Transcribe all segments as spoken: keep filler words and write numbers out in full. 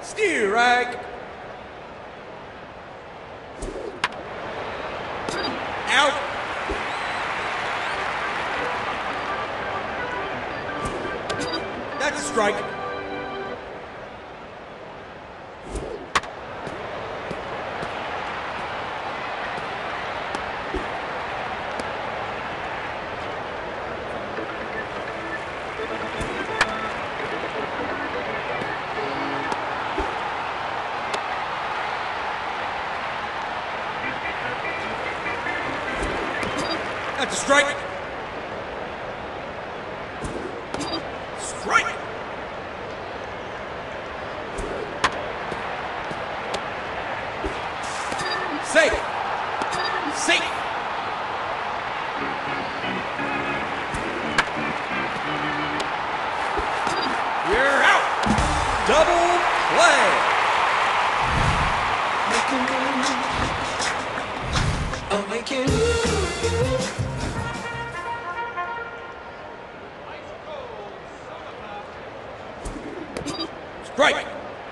Strike. Out. That's a strike. That's a strike. Strike. Safe. Safe. You're out. Double play. Awaken. Strike.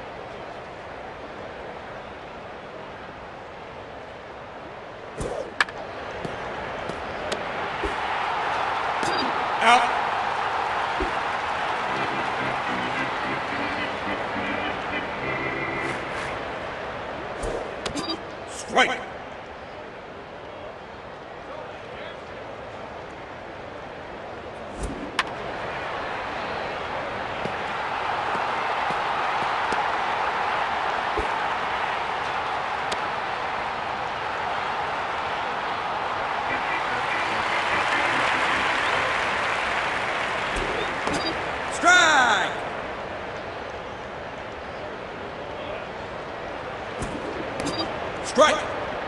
Out. Strike. Strike! Strike!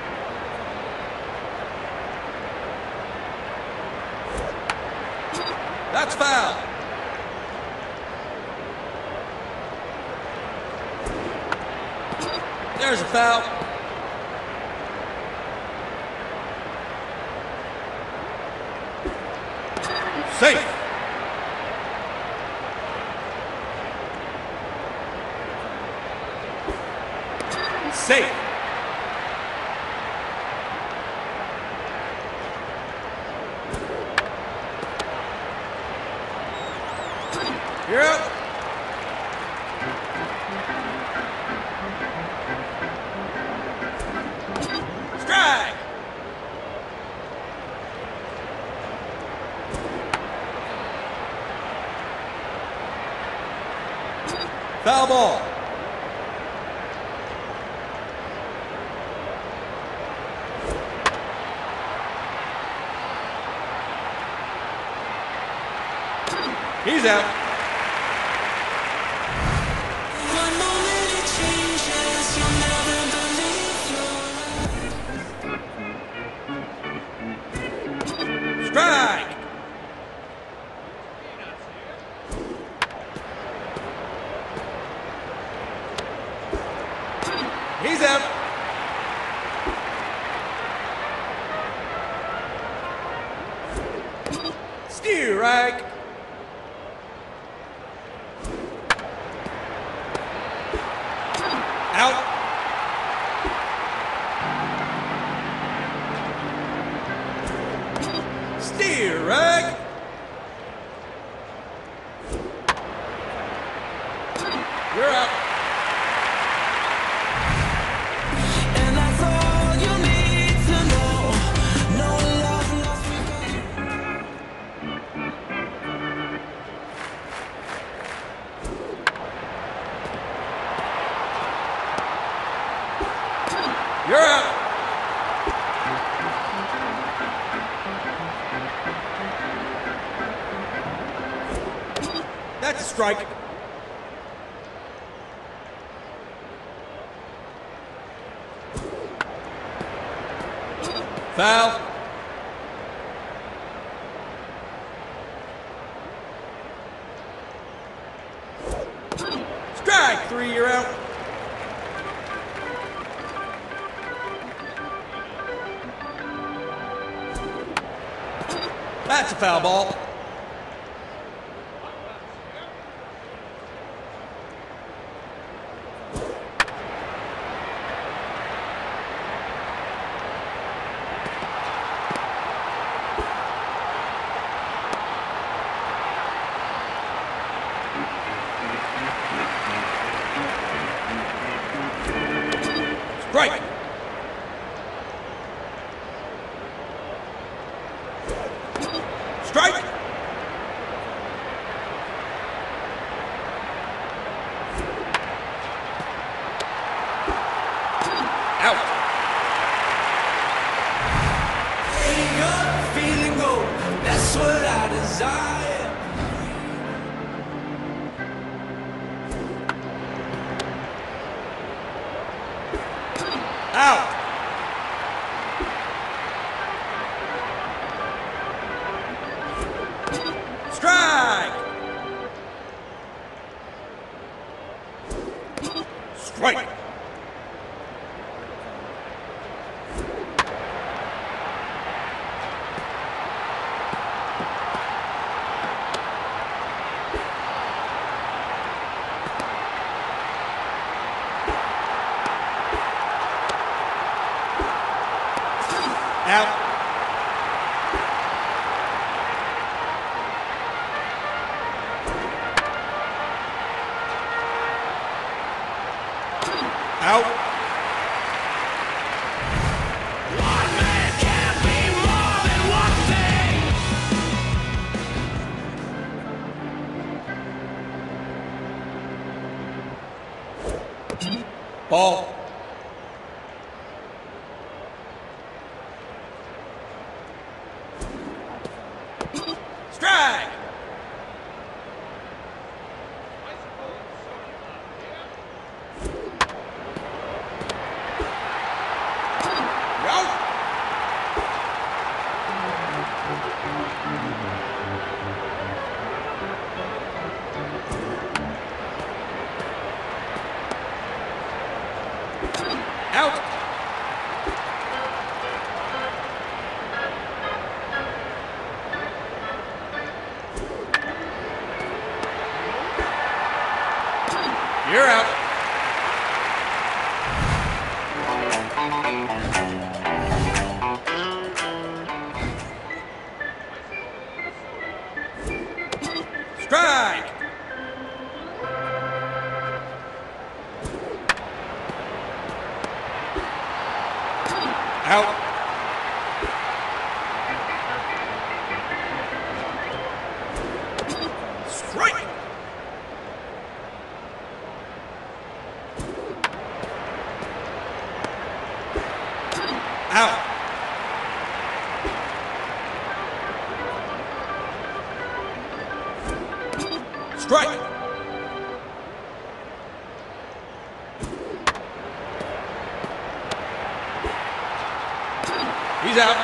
That's foul. There's a foul. Safe. Safe. You're up. Strike. Foul ball. He's out. One moment it changes, you'll never believe your life. Strike. He's out. Strike. Out. Strike. You're out. And that's all you need to know. No love lost You're out. That's a strike. Foul. Strike three, you're out. That's a foul ball. Strike. Strike. Out. Feeling up, feeling gold, that's what I desire. Out. Strike. Strike. Out. Out. One man can't be more than one thing. Ball. Strike. Out. Out. You're out. Strike. Out. Strike. Out. Strike. He's out.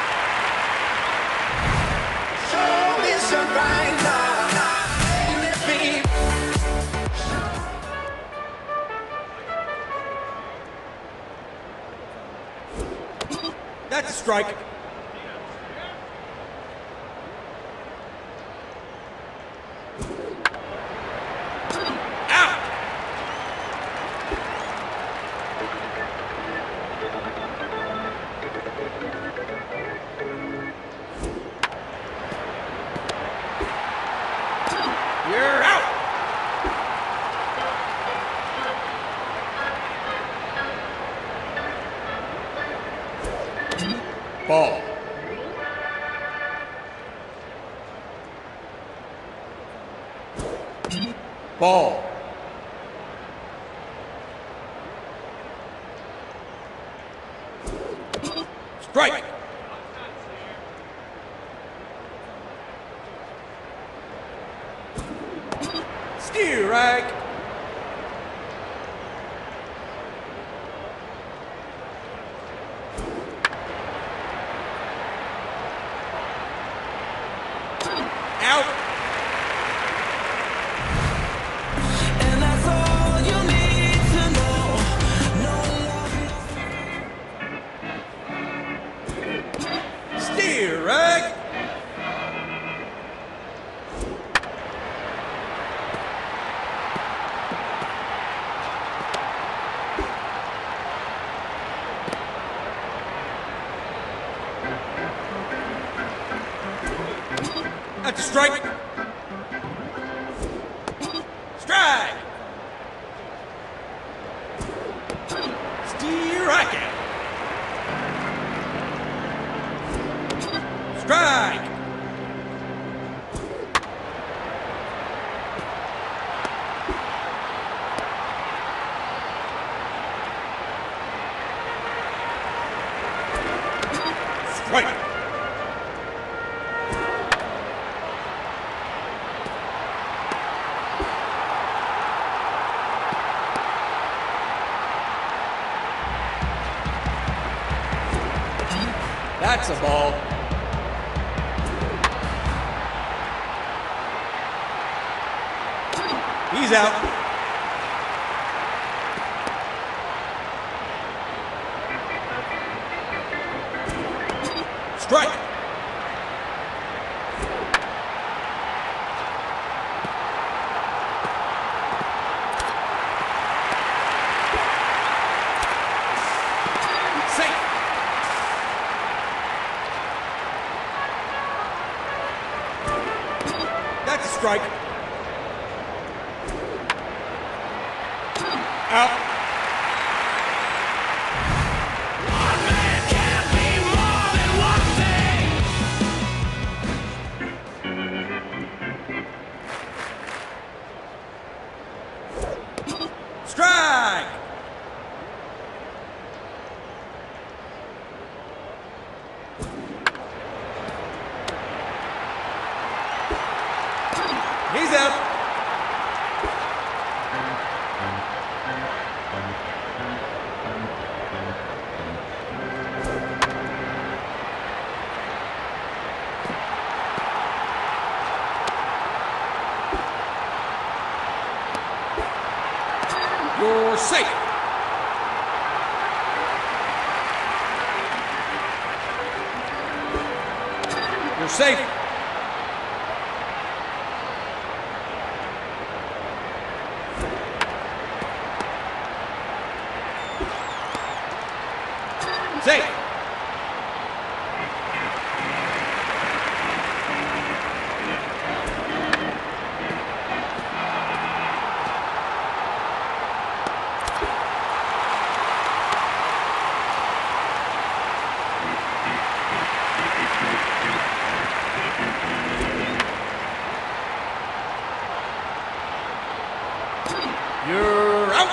Show me surrender. Let me. That's a strike. Out. You're out. Ball. Ball. Strike. Strike. Out. And that's all you need to know. No love, Strike. That's a strike. Strike. Steer That's a ball. He's out. Strike. Safe. That's a strike. Out. One man can't be more than one thing. Strike. He's out. You're safe. You're safe. Safe. You're out.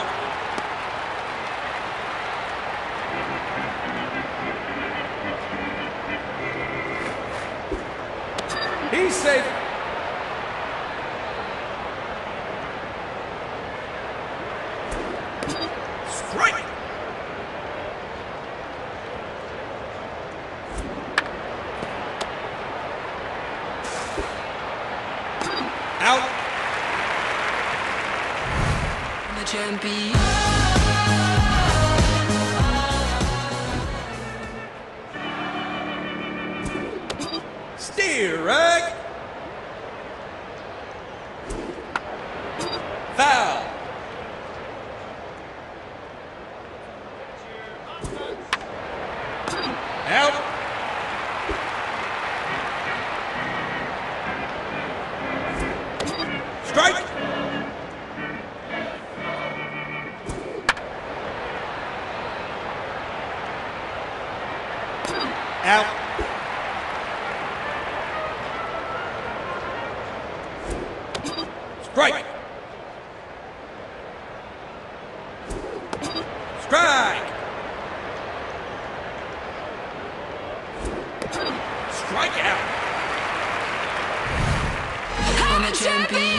He's safe. Strike. Out. The champion. Steer rag. Foul. Out. Strike. Out. Strike. Strike. Strike out. I'm a champion.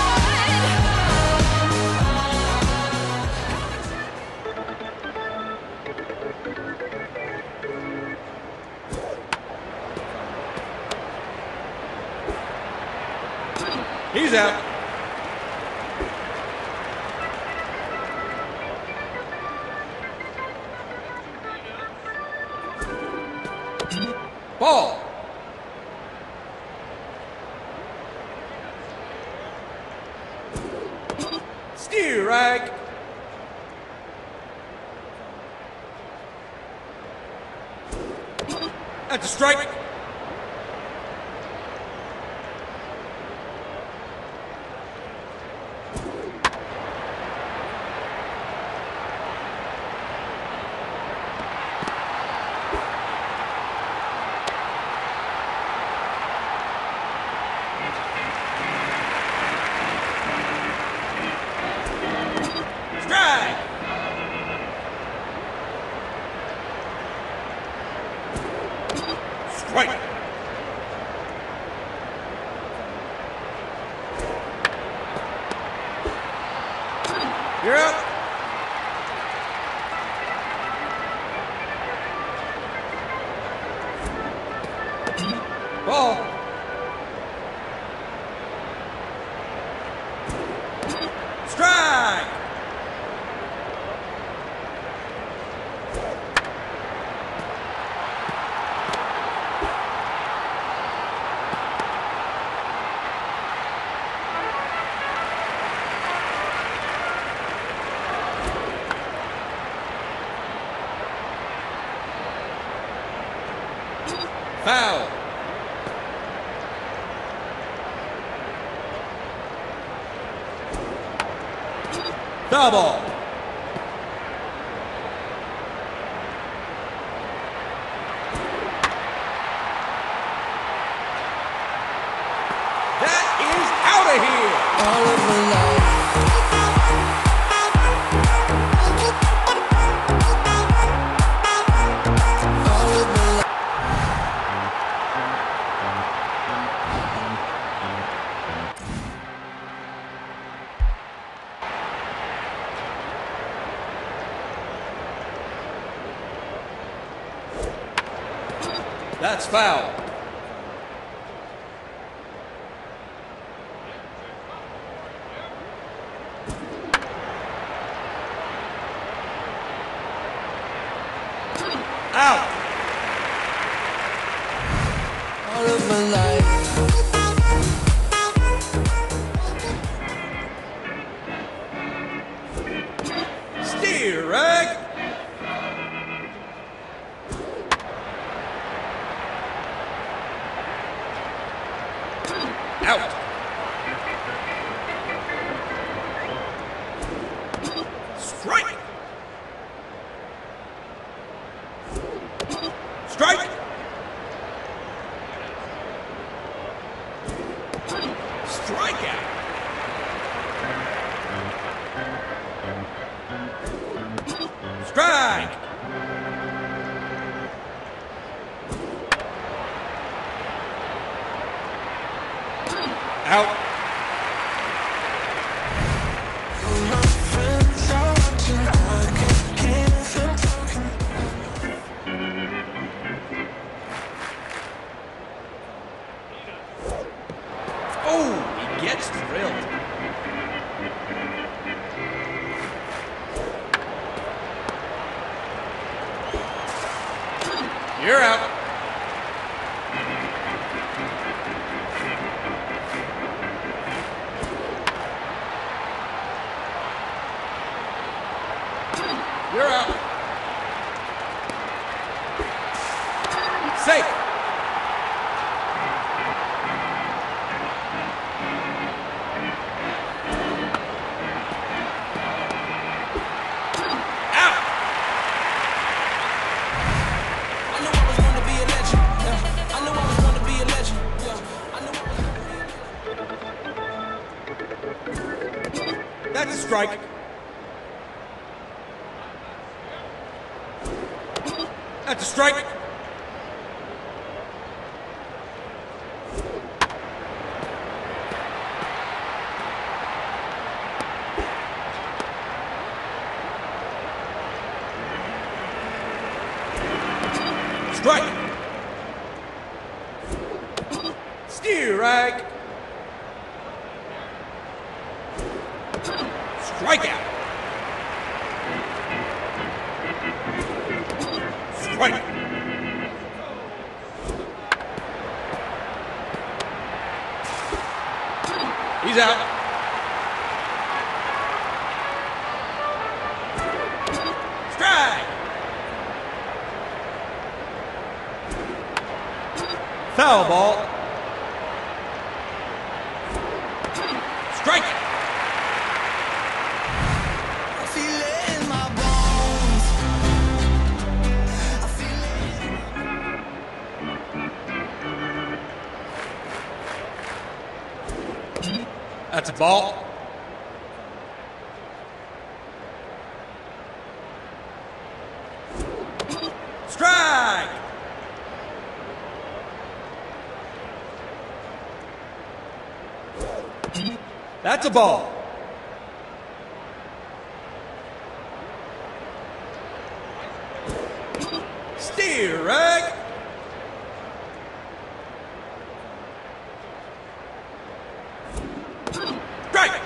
He's out. Ball. Steer rag. That's a strike. Strike. Strike. You're up. Ball. Strike. Foul. Foul ball. That is out of here. All of my life. All of my life. That's foul. Out. All of my life. Steer rag. Out. Strike. Strike. Strikeout. Strike. Out. My friends are watching. I can't keep them talking. Oh, he gets drilled. You're out. You're out. Safe. Out. I knew I was going to be a legend. Yeah. I knew I was going to be a legend. Yeah. I knew. That's a strike. That's a strike. Strike. Steer rag. Strikeout. Strike. He's out. Strike. Foul ball. Strike it. I feel it in my bones. I feel it. That's a ball. Strike. That's a ball. Steer rag.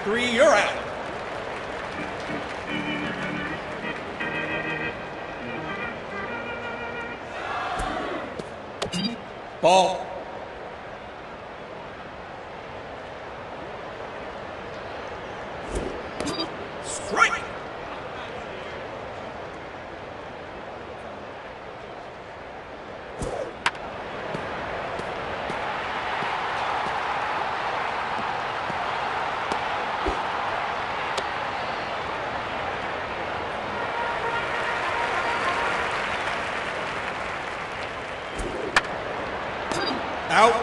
three, you're out. Ball. Strike. Out.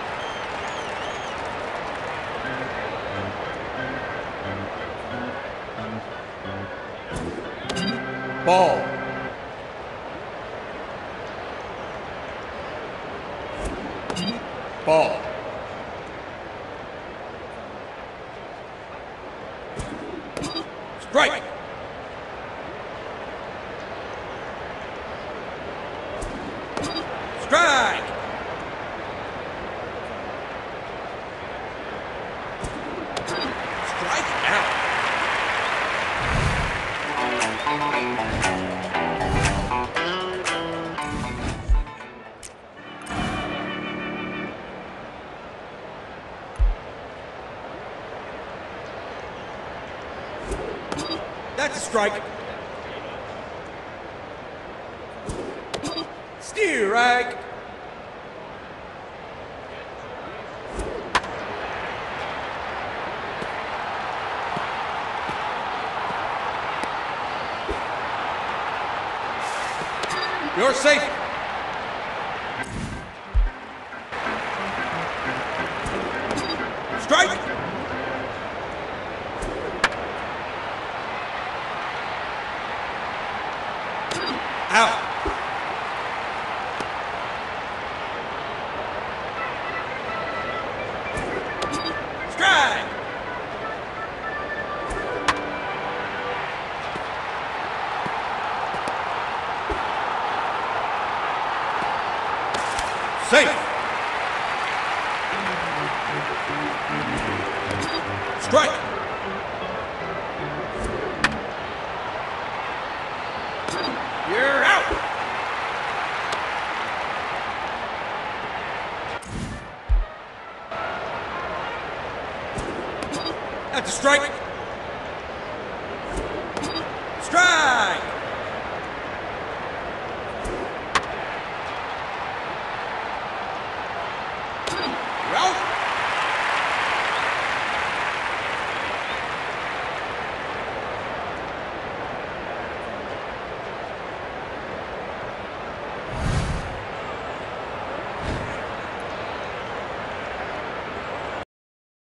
Ball. Ball. Strike. Strike. Strike out. That's a strike. Strike. You're safe. Strike. Out. Strike. Safe. Strike. You're out. That's a strike.